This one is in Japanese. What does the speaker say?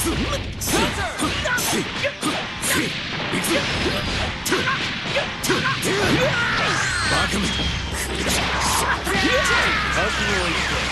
バカめ。覚悟を言って